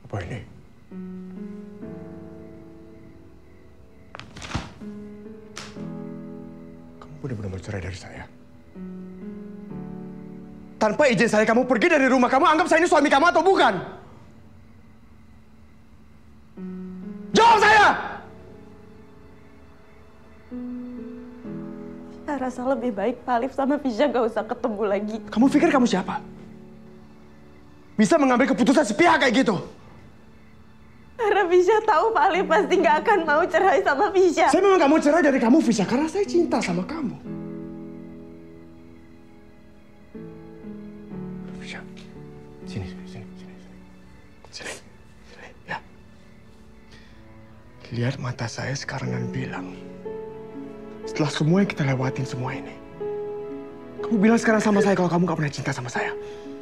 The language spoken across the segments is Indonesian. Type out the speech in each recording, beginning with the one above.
Apa ini? Kamu benar-benar mau cerai dari saya? Tanpa izin saya kamu pergi dari rumah kamu, anggap saya ini suami kamu atau bukan? Jawab saya! Saya rasa lebih baik Pak Alif sama Fisya gak usah ketemu lagi. Kamu pikir kamu siapa? Bisa mengambil keputusan sepihak kayak gitu? Karena Fisya tahu Pak Alif pasti gak akan mau cerai sama Fisya. Saya memang gak mau cerai dari kamu, Fisya, karena saya cinta sama kamu. Fisya, sini, ya. Lihat mata saya sekarang dan bilang, setelah semua yang kita lewatin semua ini, kamu bilang sekarang sama saya kalau kamu gak pernah cinta sama saya.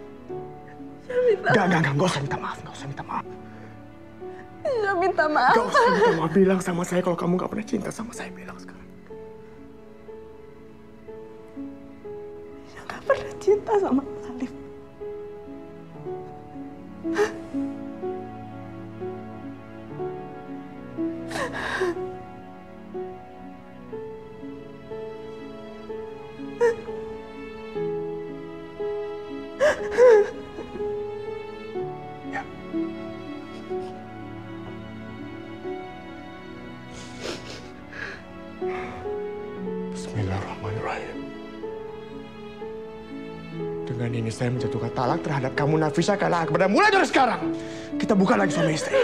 Gak usah minta maaf, gak usah minta maaf. Fisya minta maaf. Gak usah minta maaf, bilang sama saya kalau kamu gak pernah cinta sama saya, bilang sekarang. Fisya gak pernah cinta sama Pak Alif. Ya. Bismillahirrahmanirrahim. Dengan ini saya menjatuhkan talak terhadap kamu, Nafisa, karena kepada mulai dari sekarang kita bukan lagi suami istri.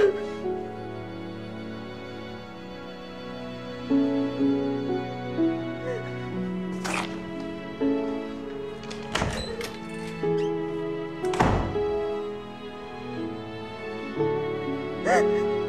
Ha?